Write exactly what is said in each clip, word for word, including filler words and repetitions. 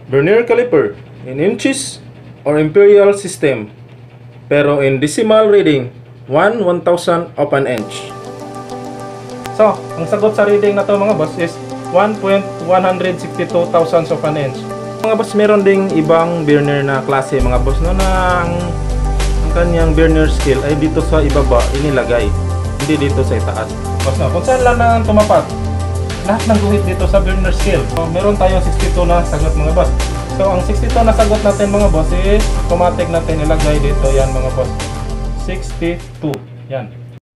Vernier caliper in inches or imperial system, pero in decimal reading one one thousand of an inch. So, ang sagot sa reading na to mga boss is one point one six two thousandths of an inch. Mga boss, meron ding ibang vernier na klase mga boss, no, na ang, ang kanyang vernier scale ay dito sa ibaba inilagay, hindi dito sa itaas. Boss, no, kung saan lang na tumapat lahat ng guhit dito sa vernier scale. So, meron tayong sixty-two na sagot mga boss. So, ang sixty-two na sagot natin mga boss is automatic natin ilagay dito. Yan mga boss, sixty-two. Yan.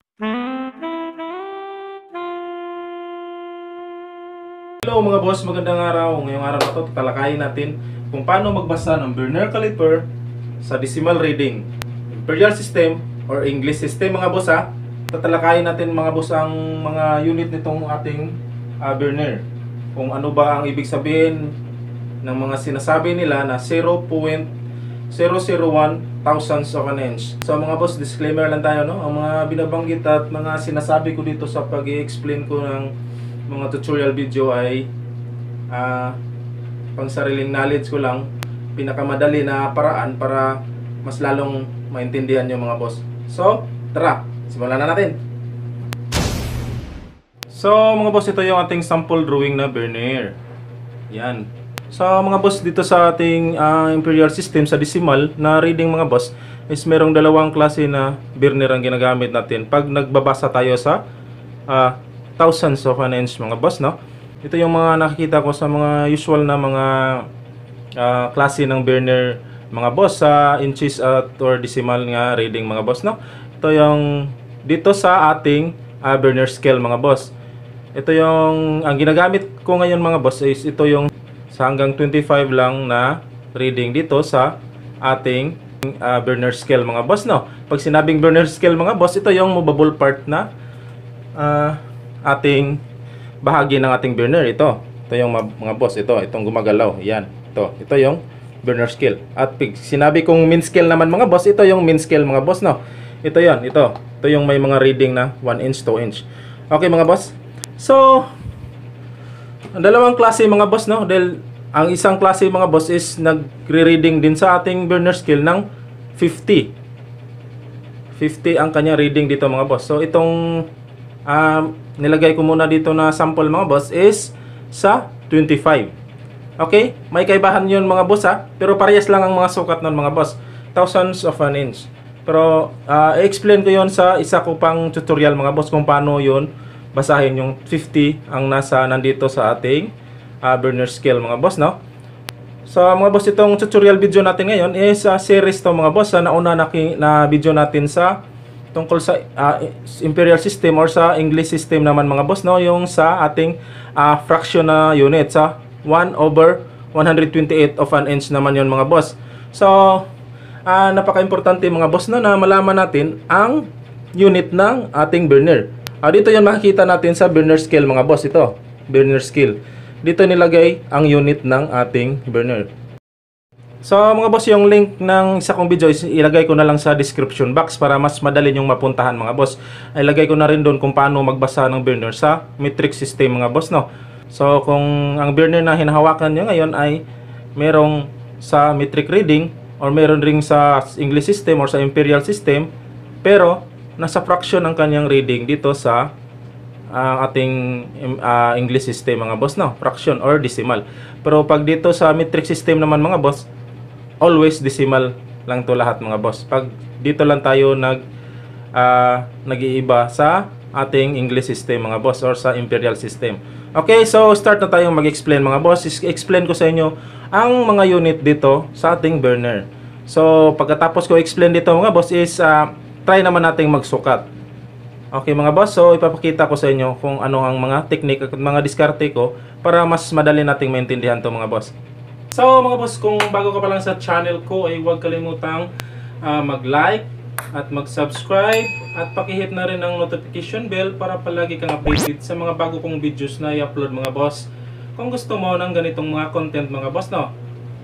Hello mga boss, magandang araw. Ngayong araw na to, tatalakayin natin kung paano magbasa ng Vernier caliper sa decimal reading, imperial system or English system mga boss ha. Tatalakayin natin mga boss ang mga unit nitong ating uh, Vernier. Kung ano ba ang ibig sabihin ng mga sinasabi nila na zero point zero zero one thousandths of an inch. So mga boss, disclaimer lang tayo, no? Ang mga binabanggit at mga sinasabi ko dito sa pag-i-explain ko ng mga tutorial video ay uh, pang sariling knowledge ko lang, pinakamadali na paraan para mas lalong maintindihan nyo mga boss. So tara, simulan na natin. So mga boss, ito yung ating sample drawing na Vernier. Yan. So mga boss, dito sa ating uh, imperial system sa decimal na reading mga boss is merong dalawang klase na Vernier ang ginagamit natin pag nagbabasa tayo sa uh, thousandths of an inch mga boss, no? Ito yung mga nakikita ko sa mga usual na mga uh, klase ng Vernier mga boss sa inches at or decimal nga reading mga boss, no? Ito yung dito sa ating uh, Vernier scale mga boss. Ito yung ang ginagamit ko ngayon mga boss is ito yung sa hanggang twenty-five lang na reading dito sa ating uh, Vernier scale mga boss, no? Pag sinabing Vernier scale mga boss, ito yung movable part na uh, ating bahagi ng ating Vernier. Ito, ito yung mga boss, ito, itong gumagalaw, yan, ito, ito yung Vernier scale. At pag sinabi kong mean scale naman mga boss, ito yung mean scale mga boss, no? Ito yan, ito, ito yung may mga reading na one inch, two inch. Okay mga boss, so ang dalawang klase mga boss, no? Dahil ang isang klase mga boss is nagre-reading din sa ating Vernier scale ng fifty. fifty ang kanyang reading dito mga boss. So itong um, nilagay ko muna dito na sample mga boss is sa twenty-five. Okay? May kaibahan yun mga boss ha. Pero parehas lang ang mga sukat nun mga boss. Thousandths of an inch. Pero uh, i-explain ko yun sa isa ko pang tutorial mga boss kung paano yun basahin yung fifty ang nasa nandito sa ating uh, Vernier scale mga boss, no? So mga boss, itong tutorial video natin ngayon is uh, series to mga boss. Sa nauna na, na video natin sa tungkol sa uh, imperial system or sa English system naman mga boss, no? Yung sa ating uh, fraction na unit sa one over one hundred twenty-eight of an inch naman yon mga boss. So uh, napaka-importante mga boss, no, na malaman natin ang unit ng ating Vernier. Uh, dito yan makikita natin sa Vernier scale mga boss. Ito, Vernier scale. Dito nilagay ang unit ng ating Vernier. So mga boss, yung link ng isa kong video is ilagay ko na lang sa description box para mas madali nyong mapuntahan mga boss. Ilagay ko na rin doon kung paano magbasa ng Vernier sa metric system mga boss, no? So kung ang Vernier na hinahawakan nyo ngayon ay merong sa metric reading or meron ring sa English system or sa imperial system, pero nasa fraction ang kanyang reading dito sa uh, ating uh, English system mga boss, no? Fraction or decimal. Pero pag dito sa metric system naman mga boss, always decimal lang to lahat mga boss. Pag dito lang tayo nag uh, nag-iiba sa ating English system mga boss or sa imperial system. Okay, so start na tayong mag-explain mga boss. Explain ko sa inyo ang mga unit dito sa ating Vernier. So pagkatapos ko explain dito mga boss is uh, try naman nating magsukat. Okay mga boss, so ipapakita ko sa inyo kung ano ang mga technique at mga diskarte ko para mas madali nating maintindihan to mga boss. So mga boss, kung bago ka pa lang sa channel ko ay huwag kalimutang uh, mag-like at mag-subscribe at pakihit na rin ang notification bell para palagi kang updated sa mga bago kong videos na i-upload mga boss. Kung gusto mo ng ganitong mga content mga boss, no?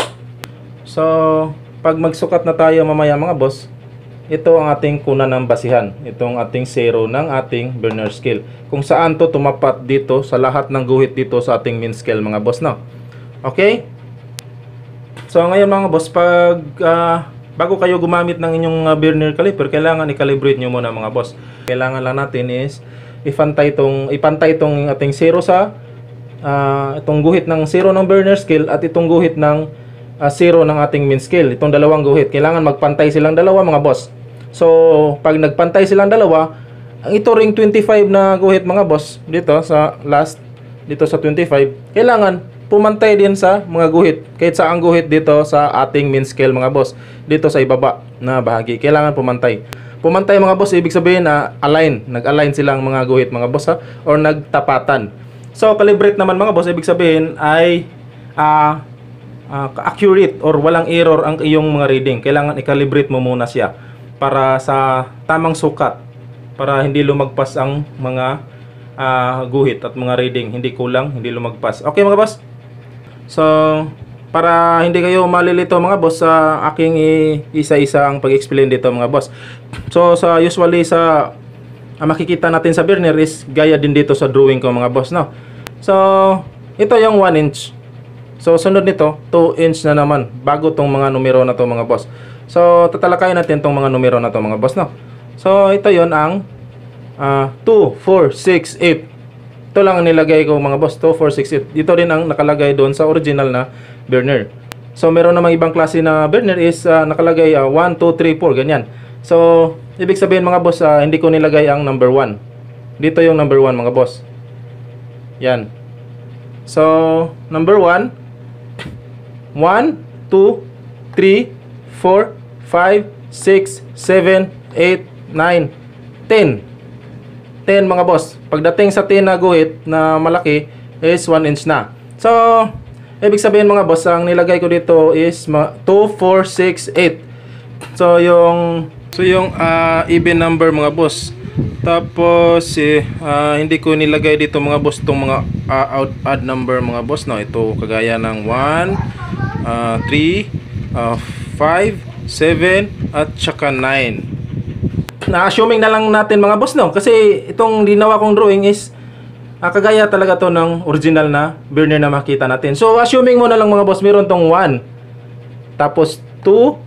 So pag magsukat na tayo mamaya mga boss, ito ang ating kuna ng basihan. Itong ating zero ng ating Vernier scale. Kung saan to tumapat dito sa lahat ng guhit dito sa ating mean scale mga boss, no? Okay? So ngayon mga boss, pag ah, bago kayo gumamit ng inyong uh, Vernier caliper, kailangan i-calibrate nyo muna mga boss. Kailangan lang natin is ipantay itong, ipantay itong ating zero sa uh, itong guhit ng zero ng Vernier scale at itong guhit ng uh, zero ng ating mean scale. Itong dalawang guhit, kailangan magpantay silang dalawa mga boss. So pag nagpantay silang dalawa, ang ito ring twenty-five na guhit mga boss, dito sa last, dito sa twenty-five, kailangan pumantay din sa mga guhit, kahit sa ang guhit dito sa ating mean scale mga boss, dito sa ibaba na bahagi, kailangan pumantay. Pumantay mga boss, ibig sabihin na align, nag-align silang mga guhit mga boss ha, or nagtapatan. So calibrate naman mga boss, ibig sabihin ay uh, uh, accurate or walang error ang iyong mga reading. Kailangan i-calibrate mo muna siya para sa tamang sukat, para hindi lumagpas ang mga uh, guhit at mga reading, hindi kulang, hindi lumagpas. Okay mga boss? So, para hindi kayo malilito mga boss, sa uh, aking isa-isa ang pag-explain dito mga boss. So, sa usually sa uh, makikita natin sa Vernier is gaya din dito sa drawing ko mga boss, no? So, ito yung one inch. So, sunod nito, two inch na naman, bago tong mga numero na to mga boss. So, tatalakayin natin tong mga numero na to mga boss, no? So, ito yon ang uh, two, four, six, eight. Ito lang ang nilagay ko mga boss, two, four, six, eight. Ito rin ang nakalagay doon sa original na Vernier. So meron namang ibang klase na Vernier is uh, nakalagay uh, one, two, three, four, ganyan. So ibig sabihin mga boss, uh, hindi ko nilagay ang number one. Dito yung number one mga boss. Yan. So number one, one, two, three, four, five, six, seven, eight, nine, ten. ten mga boss. Pagdating sa ten na guhit na malaki is one inch na. So, ibig sabihin mga boss, ang nilagay ko dito is two, four, six, eight. So, yung so yung uh, even number mga boss. Tapos, eh, uh, hindi ko nilagay dito mga boss itong mga uh, odd, odd number mga boss. No? Ito kagaya ng one, uh, three, uh, five, seven, at saka nine. Na-assuming na lang natin mga boss, no? Kasi itong ginawa kong drawing is uh, kagaya talaga to ng original na Vernier na makita natin. So assuming mo na lang mga boss, meron tong one, tapos two,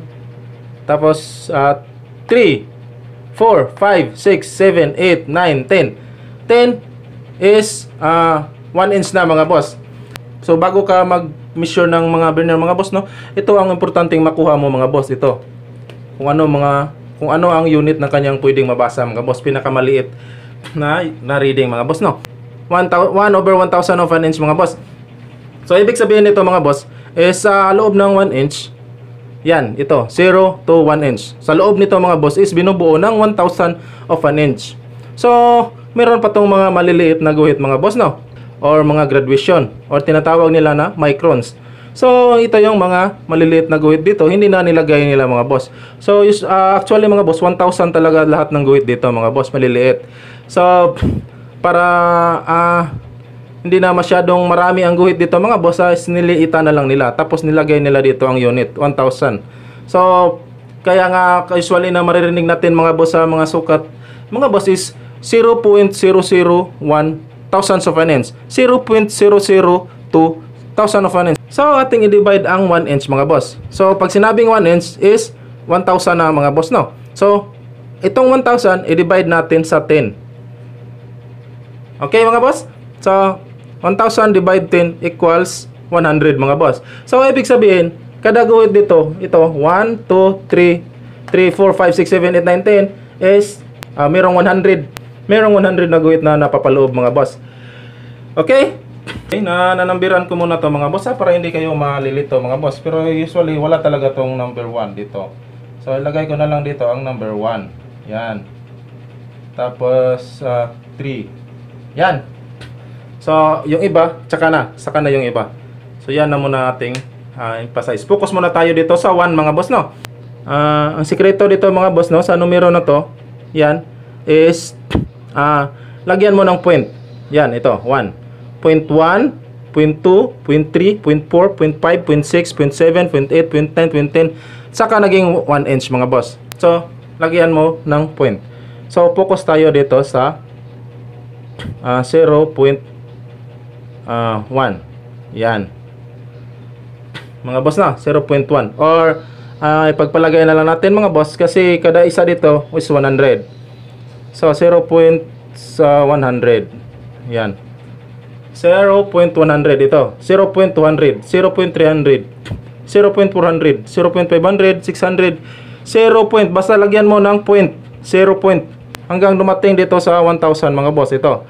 tapos uh, three, four, five, six, seven, eight, nine, ten. ten is uh, one inch na mga boss. So bago ka mag-measure ng mga Vernier mga boss, no? Ito ang importanteng makuha mo mga boss, ito. Kung ano mga kung ano ang unit na kanyang pwedeng mabasa mga boss, pinakamaliit na, na reading mga boss, no? one over one thousand of an inch mga boss. So ibig sabihin nito mga boss is sa uh, loob ng one inch, yan, ito, zero to one inch. Sa loob nito mga boss is binubuo ng one thousand of an inch. So meron pa tong mga maliliit na guhit mga boss, no? Or mga graduation, or tinatawag nila na microns. So ito yung mga maliliit na guhit dito, hindi na nilagay nila mga boss. So uh, actually mga boss, one thousand talaga lahat ng guhit dito mga boss, maliliit. So para uh, hindi na masyadong marami ang guhit dito mga boss, uh, niliita na lang nila, tapos nilagay nila dito ang unit, one thousand. So kaya nga usually na maririnig natin mga boss sa mga sukat mga boss is zero point zero zero one thousandths of an inch, zero point zero zero two thousand of an inch. So ating i-divide ang one inch mga boss. So pag sinabing one inch is one thousand na mga boss, no? So itong one thousand i-divide natin sa ten. Okay mga boss? So one thousand divide ten equals one hundred mga boss. So ibig sabihin, kada guhit dito, ito one, two, three, three, four, five, six, seven, eight, nine, ten is uh, merong one hundred. Merong one hundred na guhit na napapaloob mga boss. Okay? Okay, na nanambiran ko muna to mga boss ha, para hindi kayo malilito mga boss. Pero usually wala talaga tong number one dito. So ilagay ko na lang dito ang number one. Yan. Tapos uh, three. Yan. So yung iba, tsaka na, saka na yung iba. So yan na muna ating uh, emphasize. Focus muna tayo dito sa one mga boss, no. Uh, ang sikreto dito mga boss, no, sa numero na to, yan is uh, lagyan mo ng point. Yan, ito, one. point one, point two, point three, point four, point five, point six, point seven, point eight, point nine, point ten. Saka naging one inch mga boss. So, lagyan mo ng point. So, focus tayo dito sa uh, zero point one. Yan. mga boss na, zero point one. Or uh, ipagpalagay na lang natin mga boss kasi kada isa dito is one hundred. So zero point one hundred. Yan. zero point one hundred ito. zero point two hundred, zero point three hundred, zero point four hundred, zero point five hundred, six hundred, zero point, basta lagyan mo ng point, zero point hanggang dumating dito sa one thousand mga boss. Ito.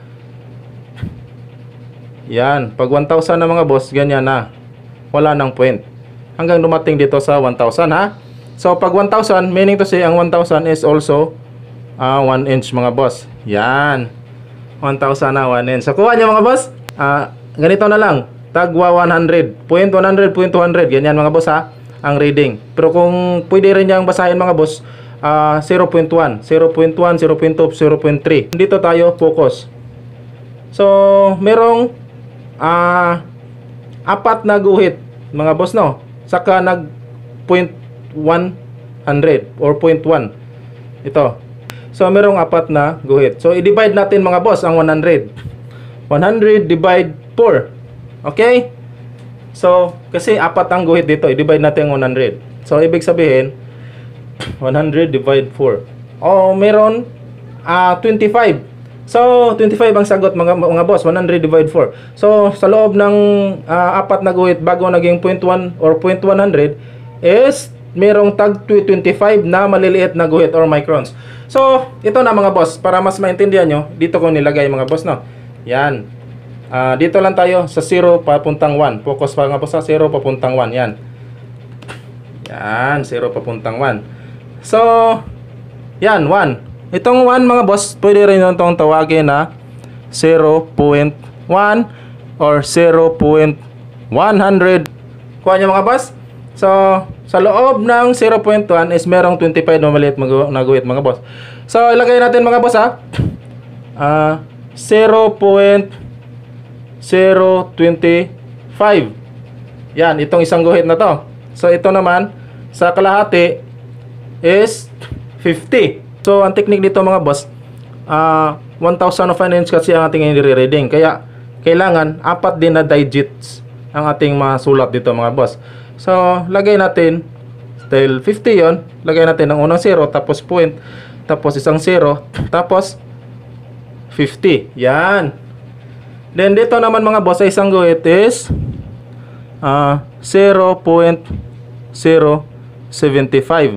Yan, pag one thousand na mga boss, ganyan na. Wala nang point. Hanggang dumating dito sa one thousand ha. So pag one thousand, meaning to say ang one thousand is also uh, one inch mga boss. Yan. one thousand na one inch. So kuha niyo mga boss. Uh, ganito na lang. Tagwa one hundred. Point one hundred, point two hundred. Ganyan mga boss ha. Ang reading. Pero kung pwede rin niyang basahin mga boss, uh, zero point one, zero point one, zero point two, zero point three. Dito tayo focus. So merong uh, apat na guhit mga boss no. Saka nag point one hundred or point one. Ito. So merong apat na guhit. So i-divide natin mga boss ang one hundred. one hundred divide four. Okay? So kasi apat ang guhit dito, i-divide natin ang one hundred. So ibig sabihin one hundred divide four. Oh, meron uh, twenty-five. So twenty-five ang sagot mga mga boss, one hundred divide four. So sa loob ng uh, apat na guhit bago naging point one or point one hundred is merong tag twenty-five na maliliit na guhit or microns. So ito na mga boss, para mas maintindihan nyo, dito ko nilagay mga boss no. Yan. Uh, dito lang tayo sa zero papuntang one. Focus pa nga po sa zero papuntang one. Yan. Yan, zero papuntang one. So, yan, one. Itong one mga boss, pwede rin itong tawagin na zero point one or zero point one hundred. Kuha nyo mga boss. So, sa loob ng zero point one is merong twenty-five na maliit na guhit mga boss. So, ilagay natin mga boss ha. Ah, uh, zero point zero two five. Yan, itong isang guhit na to. So ito naman sa kalahati is fifty. So ang technique dito mga boss, uh, one thousand of an inch kasi ang ating i-reading. Kaya kailangan apat din na digits ang ating masulat dito mga boss. So lagay natin dahil fifty yon, lagay natin ang unang zero, tapos point, tapos isang zero, tapos fifty. Yan. Then dito naman mga boss, ay isang guhit is uh, zero point zero seven five.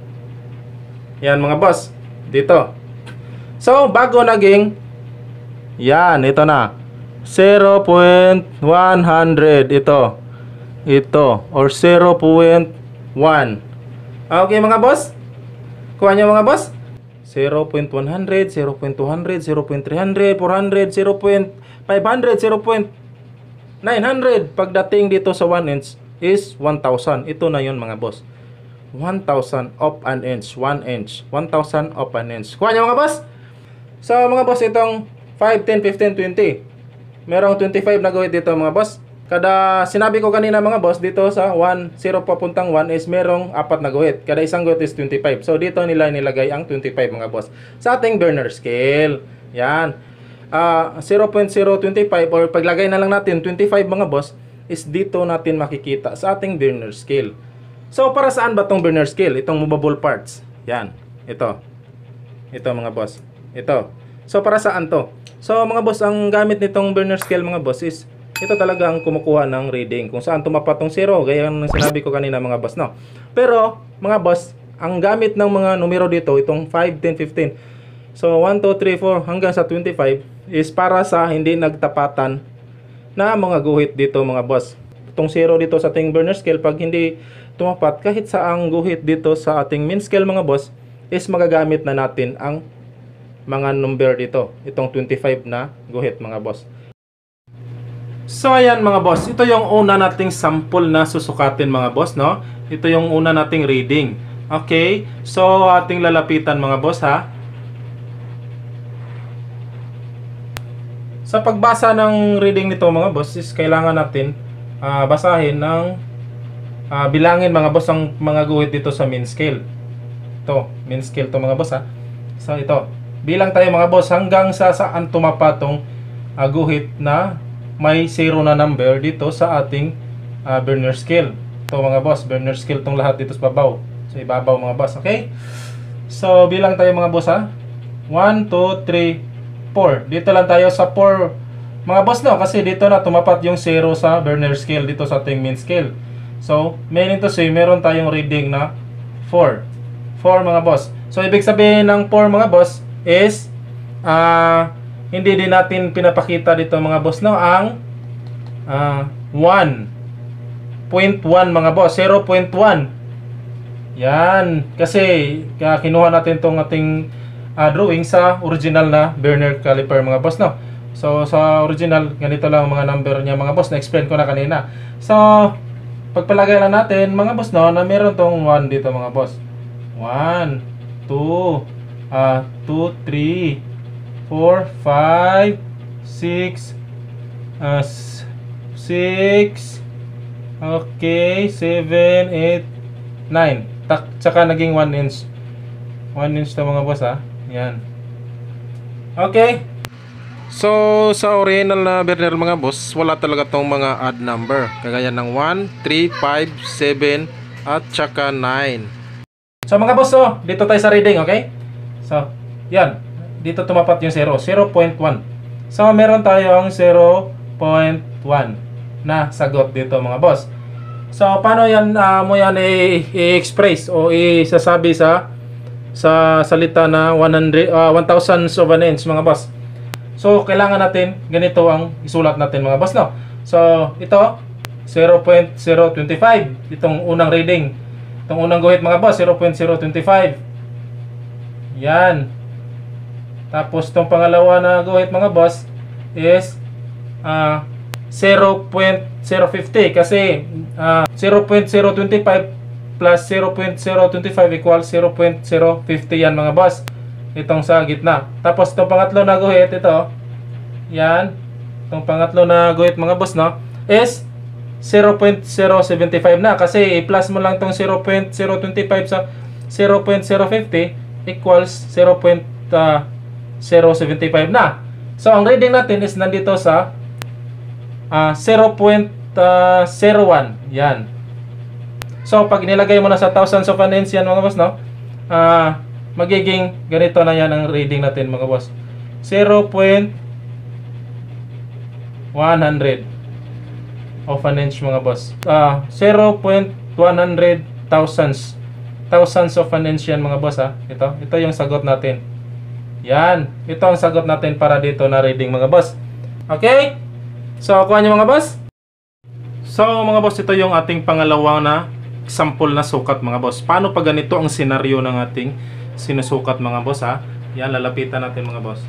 Yan mga boss. Dito. So bago naging yan, ito na zero point one hundred. Ito. Ito. Or zero point one. Okay mga boss. Kuha nyo mga boss. zero point one hundred, zero point two hundred, zero point three hundred, four hundred, zero point five hundred, zero point nine hundred. Pagdating dito sa one inch is one thousand. Ito na yun mga boss. one thousand of an inch. one inch. one thousand of an inch. Kuha niyo mga boss. So mga boss, itong five, ten, fifteen, twenty. Merong twenty-five na guhit dito mga boss. Kada sinabi ko kanina mga boss, dito sa one, zero papuntang one is merong apat na guhit. Kada isang guhit is twenty-five. So dito nila nilagay ang twenty-five mga boss. Sa ating burner scale. Yan. Uh, zero point zero two five or paglagay na lang natin twenty-five mga boss is dito natin makikita sa ating burner scale. So para saan ba tong burner scale? Itong movable parts. Yan. Ito. Ito mga boss. Ito. So para saan to? So mga boss, ang gamit nitong burner scale mga boss is ito talaga ang kumukuha ng reading kung saan tumapat tong zero, gaya ng sinabi ko kanina mga boss, no? Pero mga boss, ang gamit ng mga numero dito, itong five, ten, fifteen, so one, two, three, four hanggang sa twenty-five is para sa hindi nagtapatan na mga guhit dito mga boss. Itong zero dito sa ating burner scale, pag hindi tumapat kahit sa ang guhit dito sa ating mean scale mga boss, is magagamit na natin ang mga number dito, itong twenty-five na guhit mga boss. So ayan mga boss, ito yung una nating sample na susukatin mga boss, no? Ito yung una nating reading. Okay, so ating lalapitan mga boss ha. Sa pagbasa ng reading nito mga boss is kailangan natin uh, basahin ng uh, bilangin mga boss ang mga guhit dito sa mean scale. Ito, mean scale to mga boss ha. So ito, bilang tayo mga boss hanggang sa saan tumapatong uh, guhit na may zero na number dito sa ating uh, burner scale. Ito mga boss, burner scale tong lahat dito sa babaw. Sa ibabaw mga boss, okay? So, bilang tayo mga boss ha. one, two, three, four. Dito lang tayo sa four mga boss no, kasi dito na tumapat yung zero sa burner scale dito sa ating main scale. So, meaning to say, meron tayong reading na four. four mga boss. So, ibig sabihin ng four mga boss is uh, hindi din natin pinapakita dito mga boss no, ang uh, one point one mga boss, zero point one. Yan, kasi kaya kinuha natin tong ating uh, drawing sa original na burner caliper mga boss no. So sa original ganito lang mga number niya mga boss, na explain ko na kanina. So pagpalagay lang natin mga boss no, na meron tong one dito mga boss. one, two, uh, two, three, four, five, six, uh, six, okay, seven, eight, nine. Tak, tsaka naging one inch. one inch to mga boss ha. Yan. Okay. So, sa original na burner mga boss, wala talaga tong mga odd number. Kagaya ng one, three, five, seven, at tsaka nine. So mga boss, oh, dito tayo sa reading, okay? So, yan. Dito tumapat yung zero. zero point one. So, meron tayong zero point one na sagot dito mga boss. So paano yan uh, mo yan i-express o isasabi sa sa salita na one hundred uh, one thousand of an inch mga boss. So kailangan natin ganito ang isulat natin mga boss no. So ito zero point zero two five itong unang reading. Itong unang guhit mga boss zero point zero two five. Yan. Tapos itong pangalawa na guhit mga boss is uh, zero point zero five zero kasi uh, zero point zero two five plus zero point zero two five equals zero point zero five zero yan mga boss. Itong sa gitna. Tapos itong pangatlo na guhit ito. Yan. Itong pangatlo na guhit mga boss no is zero point zero seven five na kasi i-plus mo lang itong zero point zero two five sa zero point zero five zero equals zero point zero seven five na. So ang reading natin is nandito sa Uh, zero point zero one. Yan. So pag nilagay mo na sa thousands of an inch yan mga boss no, uh, magiging ganito na yan ang reading natin mga boss. zero point one hundred of an inch mga boss. uh, zero point one hundred thousands thousands of an inch yan mga boss ha. Ito, ito yung sagot natin. Yan. Ito ang sagot natin para dito na reading mga boss. Okay? So, kuha nyo mga boss. So, mga boss, ito yung ating pangalawang na example na sukat mga boss. Paano pag ganito ang senaryo ng ating sinusukat mga boss ha? Yan, lalapitan natin mga boss.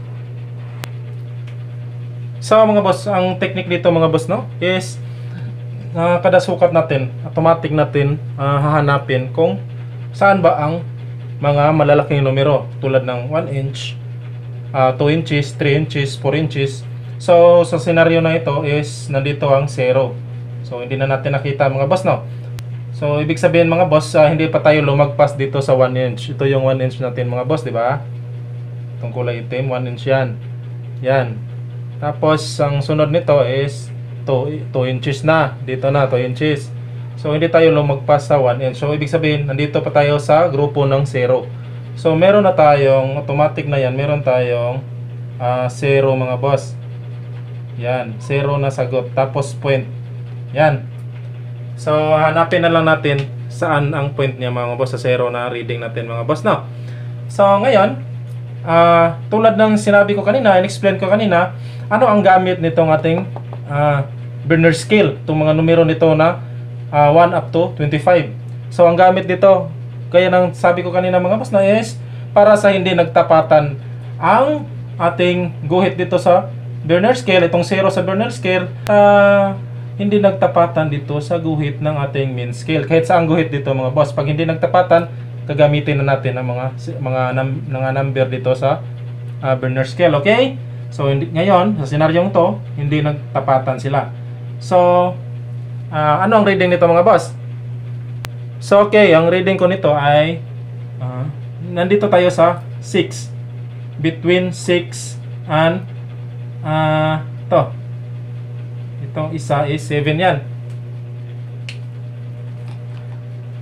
So, mga boss, ang technique dito mga boss no is uh, kada sukat natin, automatic natin uh, hahanapin kung saan ba ang mga malalaking numero tulad ng one inch, uh, two inches, three inches, four inches. So, sa scenario na ito is nandito ang zero. So, hindi na natin nakita mga boss no. So, ibig sabihin mga boss, uh, hindi pa tayo lumagpas dito sa one inch. Ito yung one inch natin mga boss, di ba? Itong kulay itim, one inch yan. Yan. Tapos, ang sunod nito is two inches na. Dito na, two inches. So, hindi tayo lumagpas sa one inch. So, ibig sabihin, nandito pa tayo sa grupo ng zero. So, meron na tayong, automatic na yan, meron tayong uh, zero mga boss. Yan, zero na sagot. Tapos point. Yan. So, hanapin na lang natin saan ang point niya mga boss sa zero na reading natin mga boss no. So, ngayon, uh, tulad ng sinabi ko kanina, in-explain ko kanina, ano ang gamit nitong ating uh, burner scale. Itong mga numero nito na uh, one up to twenty-five. So, ang gamit dito, gaya ng sabi ko kanina mga boss na is, para sa hindi nagtapatan ang ating guhit dito sa burner scale, itong zero sa burner scale, uh, hindi nagtapatan dito sa guhit ng ating main scale. Kahit sa ang guhit dito mga boss, pag hindi nagtapatan, gagamitin na natin ang mga mga, num, mga number dito sa uh, burner scale, okay? So hindi, ngayon, sa senaryong to, hindi nagtapatan sila. So, uh, ano ang reading nito mga boss? So okay, ang reading ko nito ay uh, nandito tayo sa six. Between six and uh, to itong isa is seven yan.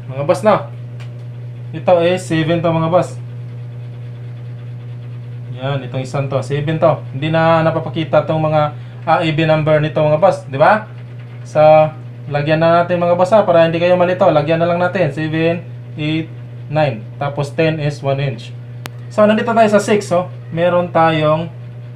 mga boss na. Ito is seven to mga boss. Yan, itong isang to, seven to. Hindi na napapakita tong mga A E B number nito mga boss, di ba? So, lagyan na natin mga boss ha, para hindi kayo malito. Lagyan na lang natin, seven, eight, nine. Tapos ten is one inch. So, nandito tayo sa six, oh. Meron tayong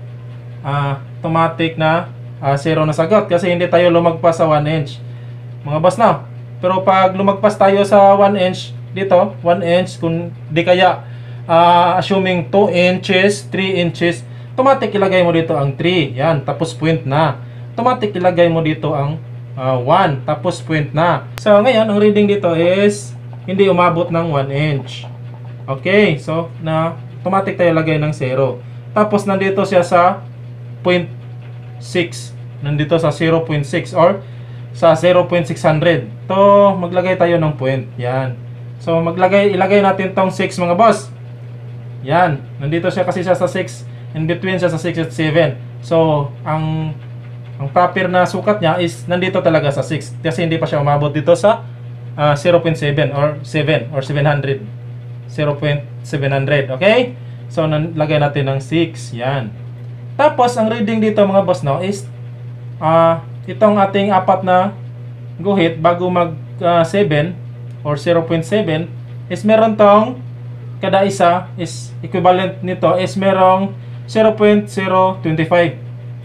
uh, automatic na uh, zero na sagot kasi hindi tayo lumagpas sa one inch. Mga boss na. Pero pag lumagpas tayo sa one inch, dito, one inch, kung di kaya uh, assuming two inches, three inches, automatic ilagay mo dito ang three. Yan, tapos point na. Automatic ilagay mo dito ang uh, one, tapos point na. So, ngayon, ang reading dito is hindi umabot ng one inch. Okay, so, na automatic tayo lagay ng zero. Tapos, nandito siya sa zero point six. Nandito sa zero point six or sa zero point six hundred. To, maglagay tayo ng point. Yan. So, maglagay, ilagay natin tong six mga boss. Yan. Nandito siya kasi siya sa six. In between siya sa six at seven. So, ang ang proper na sukat niya is nandito talaga sa six. Kasi hindi pa siya umabot dito sa uh, zero point seven or seven or seven hundred. zero point seven hundred. Okay? So, nalagay natin ng six. Yan. Tapos, ang reading dito mga boss no is uh, itong ating apat na guhit bago mag uh, seven or zero point seven is meron tong kada isa is equivalent nito is merong zero point zero two five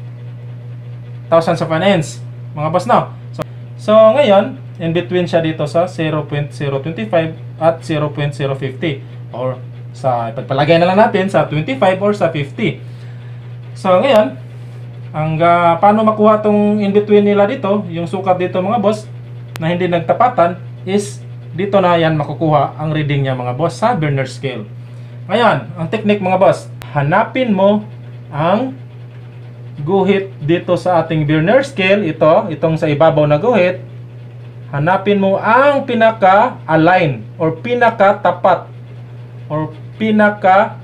thousands of an inch mga boss no. So, so ngayon in between siya dito sa zero point zero two five at zero point zero five zero or sa pagpalagay na lang natin sa twenty-five or sa fifty. So ngayon ang uh, paano makuha tong in between nila dito, yung sukat dito mga boss na hindi nagtapatan is dito na yan makukuha ang reading niya mga boss sa Vernier scale. Ngayon, ang technique mga boss, hanapin mo ang guhit dito sa ating Vernier scale, ito, itong sa ibabaw na guhit. Hanapin mo ang pinaka-align or pinaka-tapat or pinaka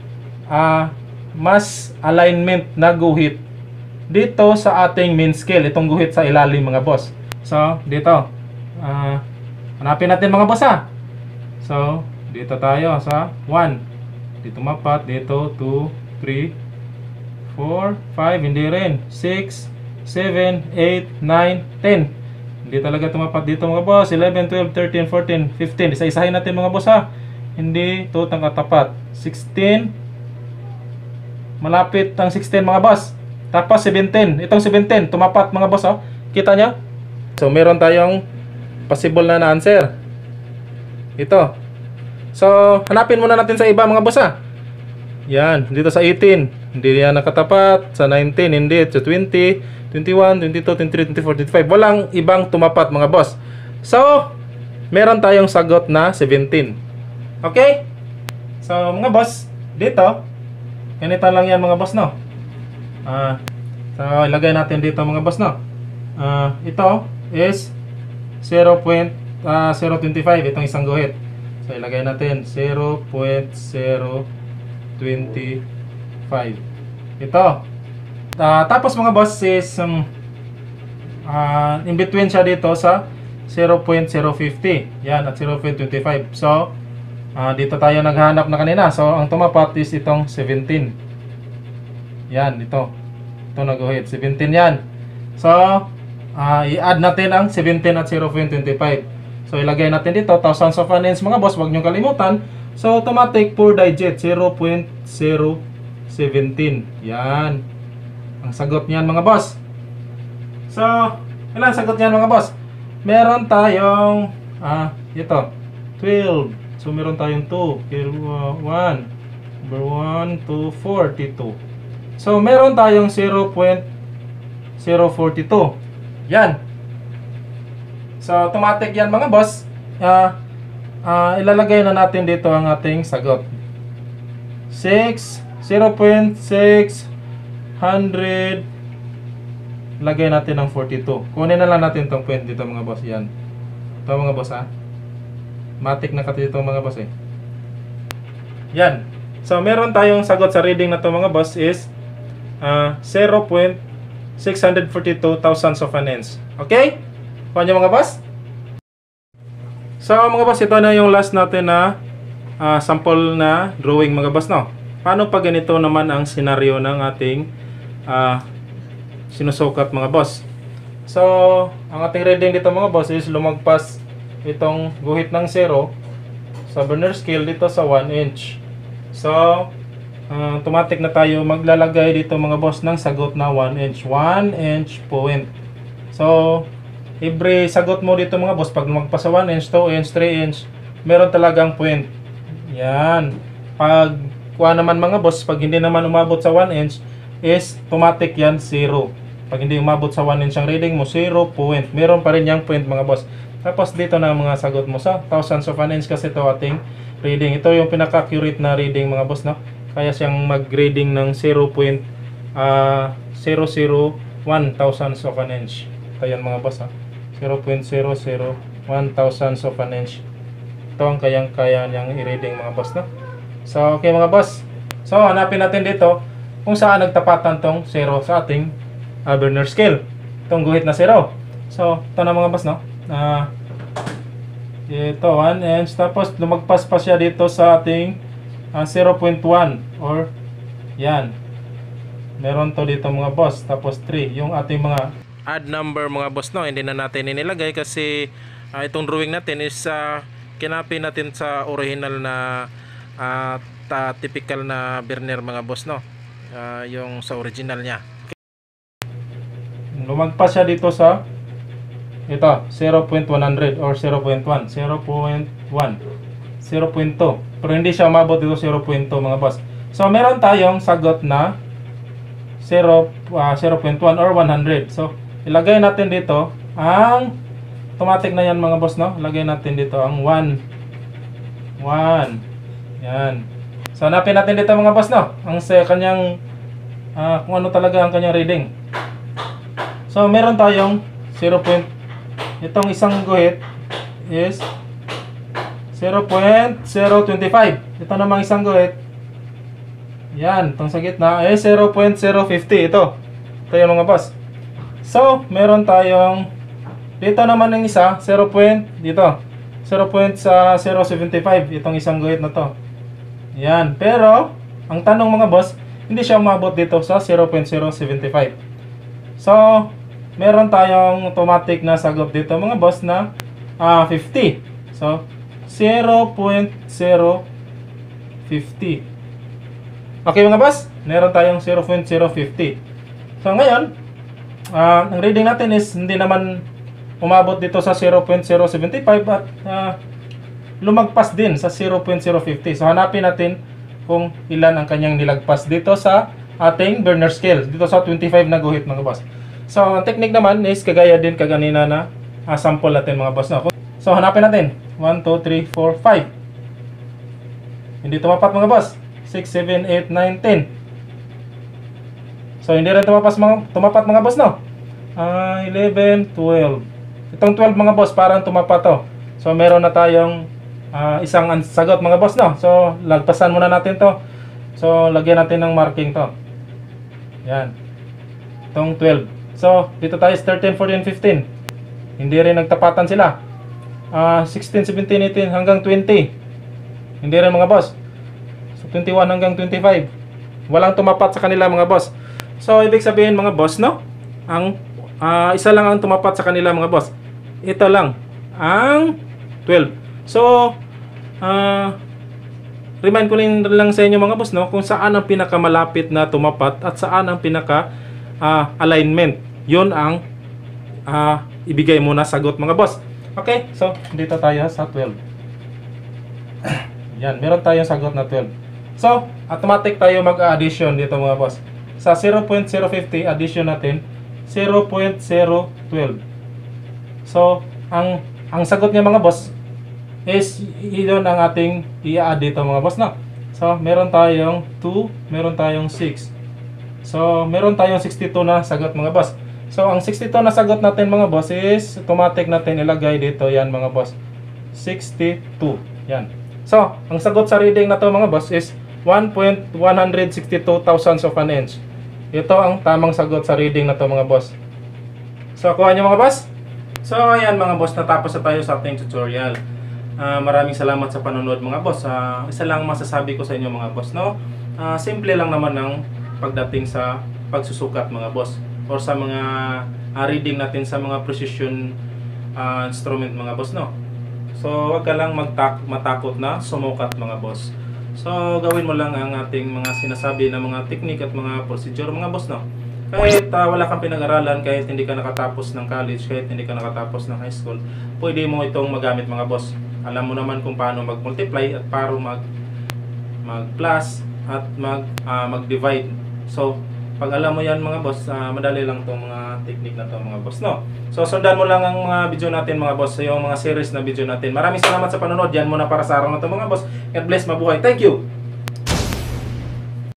uh, mas alignment na guhit dito sa ating main scale, itong guhit sa ilalim mga boss. So, dito. Uh, hanapin natin mga boss ha. So, dito tayo sa one. Dito mapat, dito two, three, four, five, hindi rin. six, seven, eight, nine, ten. Hindi talaga tumapat dito mga boss. eleven, twelve, thirteen, fourteen, fifteen. Isa-isahin natin mga boss ha. Hindi ito tangkatapat. sixteen. Malapit ang sixteen mga boss. Tapos seventeen. Itong seventeen tumapat mga boss ha. Kita nyo? So, meron tayong possible na na-answer. Ito. So, hanapin muna natin sa iba mga boss ha. Yan. Dito sa eighteen. Hindi yan nakatapat. Sa nineteen, hindi. Sa twenty, twenty-one, twenty-two, twenty-three, twenty-four, twenty-five. Walang ibang tumapat mga boss. So, meron tayong sagot na seventeen. Okay? So, mga boss, dito, ganito lang yan mga boss no. Ah, so, ilagay natin dito mga boss no. Ah, ito is zero point zero two five itong isang guhit. So ilagay natin zero point zero two five. Ito. Uh, tapos mga boss is um, uh, in between siya dito sa zero point zero five zero. Yan at zero point two five. So uh, dito tayo naghanap na kanina. So ang tumapat is itong seventeen. Yan ito. Ito na guhit. seventeen yan. So Uh, i-add natin ang seventeen at zero point two five. So ilagay natin dito thousands of an inch mga boss, wag nyo kalimutan. So automatic four digit zero point zero one seven. Yan ang sagot niyan mga boss. So ilan sagot niyan mga boss? Meron tayong ah, ito twelve. So meron tayong two. Here, uh, one. Number one, two, forty-two. So meron tayong zero point zero four two. Yan. So, automatic yan mga boss. Uh, uh, ilalagay na natin dito ang ating sagot. six, zero point six hundred. Lagay natin ng forty-two. Kunin na lang natin itong point dito mga boss. Yan. Ito mga boss ha. Matik na kasi ito mga boss eh. Yan. So, meron tayong sagot sa reading na to mga boss is uh, zero point six four two thousandths of an inch. Okay? Kuha nyo mga boss? So mga boss, ito na yung last natin na uh, sample na drawing mga boss, no? Paano pag ganito naman ang senaryo ng ating uh, sinusukat mga boss? So, ang ating reading dito mga boss is lumagpas itong guhit ng zero sa burner scale dito sa one inch. So, uh, automatic na tayo maglalagay dito mga boss ng sagot na one inch. one inch point. So, every sagot mo dito mga boss, pag lumagpas sa one inch, two inch, three inch, meron talagang point. Yan. Pag kuha naman mga boss, pag hindi naman umabot sa one inch, is automatic yan zero. Pag hindi umabot sa one inch ang reading mo, zero point. Meron pa rin yung point mga boss. Tapos dito na mga sagot mo sa thousands of an inch kasi ito ating reading. Ito yung pinaka-accurate na reading mga boss, no? Kaya siyang mag-reading ng zero point zero zero one thousandths of an inch. Ito yan mga boss, ha? zero point zero zero one thousandths of an inch. Ito ang kayang-kaya niyang i-reading mga boss, no? So, okay mga boss. So, hanapin natin dito kung saan nagtapatan tong zero sa ating uh, burner scale. Itong guhit na zero. So, ito na mga boss, no? Uh, ito, one inch. Tapos, lumagpas pa siya dito sa ating uh, zero point one. Or, yan. Meron to dito mga boss. Tapos, three. Yung ating mga add number mga boss, no? Hindi na natin inilagay kasi uh, itong drawing natin is uh, kinapin natin sa original na uh, ta typical na burner mga boss, no? Uh, yung sa original niya. Lumagpas siya dito sa ito, zero point one hundred or zero point one, zero point one, zero point two. Pero hindi siya umabot dito zero point two mga boss. So meron tayong sagot na zero, uh, zero point one or one hundred. So ilagay natin dito ang automatic na yan mga boss, no? Ilagay natin dito ang one. one. Yan. So hanapin natin dito mga boss, no? Ang sa kanyang uh, kung ano talaga ang kanyang reading. So meron tayong zero. Itong isang guhit is zero point zero two five. Ito namang isang guhit. Yan, itong sa gitna ay zero point zero five zero. Ito. Ito yung mga boss. So, meron tayong dito naman ng isa, zero. Dito. zero point zero seven five. Itong isang guhit na to. Yan. Pero, ang tanong mga boss, hindi siya umabot dito sa zero point zero seven five. So, meron tayong automatic na sagot dito mga boss na uh, fifty. So, zero point zero five zero. Okay mga boss, meron tayong zero point zero five zero. So, ngayon, uh, ang reading natin is hindi naman umabot dito sa zero point zero seven five at uh, lumagpas din sa zero point zero five zero. So, hanapin natin kung ilan ang kanyang nilagpas dito sa ating burner scale. Dito sa twenty-five na guhit mga boss. So, ang technique naman is kagaya din kaganina na uh, sample natin mga boss. No? So, hanapin natin. one, two, three, four, five. Hindi tumapat mga boss. six, seven, eight, nine, ten. So, hindi rin tumapas mga, tumapat mga boss, no? Uh, eleven, twelve. Itong twelve mga boss, parang tumapat to. So, meron na tayong uh, isang sagot mga boss, no? So, lagpasan muna natin to. So, lagyan natin ng marking to. Yan. Itong twelve. So, dito tayo is thirteen, fourteen, fifteen. Hindi rin nagtapatan sila. Uh, sixteen, seventeen, eighteen hanggang twenty. Hindi rin mga boss. So, twenty-one hanggang twenty-five. Walang tumapat sa kanila mga boss. So, ibig sabihin mga boss, no? Ang uh, isa lang ang tumapat sa kanila mga boss. Ito lang. Ang twelve. So, uh, remind ko rin lang sa inyo mga boss, no? Kung saan ang pinakamalapit na tumapat at saan ang pinaka uh, alignment. Yun ang uh, ibigay mo na sagot mga boss. Okay, so dito tayo sa twelve. Yan, meron tayong sagot na twelve. So, automatic tayo mag-addition dito mga boss. Sa zero point zero five zero, addition natin zero point zero one two. So, ang ang sagot niya mga boss is yun ang ating i-add dito mga boss, na. So, meron tayong two, meron tayong six. So, meron tayong sixty-two na sagot mga boss. So, ang sixty-two na sagot natin mga boss is automatic natin ilagay dito. Yan mga boss. sixty-two. Yan. So, ang sagot sa reading na to mga boss is one point one six two thousandths of an inch. Ito ang tamang sagot sa reading na to mga boss. So, kuha nyo mga boss. So, ayan mga boss, natapos na tayo sa ating tutorial. Ah, maraming salamat sa panonood mga boss. Ah, isa lang masasabi ko sa inyo mga boss, no? Ah, simple lang naman ang pagdating sa pagsusukat mga boss or sa mga ah, reading natin sa mga precision ah, instrument mga boss, no? So, wag ka lang magtak matakot na sumukat mga boss. So, gawin mo lang ang ating mga sinasabi na mga technique at mga procedure mga boss, no? Kahit ah, wala kang pinag-aralan, kahit hindi ka nakatapos ng college, kahit hindi ka nakatapos ng high school, pwede mo itong magamit mga boss. Alam mo naman kung paano mag-multiply at paano mag mag-plus at mag ah, mag-divide. So, pag alam mo yan mga boss, ah, madali lang itong mga technique na to mga boss, no? So, sundan mo lang ang mga video natin mga boss, yung mga series na video natin. Maraming salamat sa panonood. Yan muna para sa araw na to mga boss. God bless, mabuhay. Thank you!